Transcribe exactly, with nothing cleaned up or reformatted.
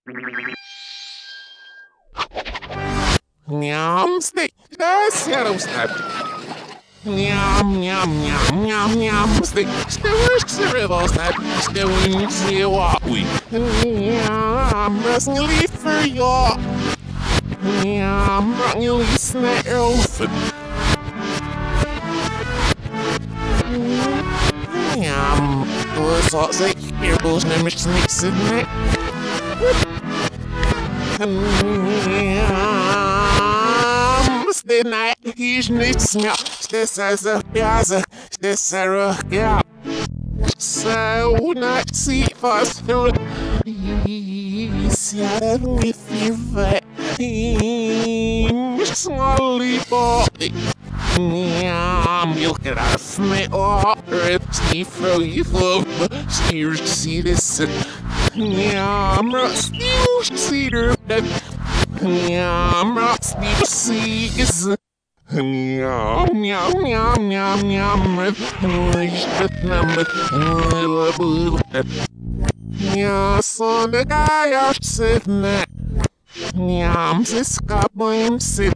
Nyam steak, that's yellow step. Nyam, nyam, nyam, nyam, nyam steak, still cereal step, still in see what we. Nyam, that's nearly for your. Nyam, not nearly snack open. Nyam, was hot steak, your boss never sneaks in it. Stena Hijnicnia, Stesa Piazza, Stesa Gap. So not see fast through. Yes, with you, smally body. Yum, you'll get off me or see for you, steers see this. Yum, steer cedar. Yum, steer seas. Yum, yum, yum, yum, yum. Yum, son the guy I've said that. Yum, this guy blame sit.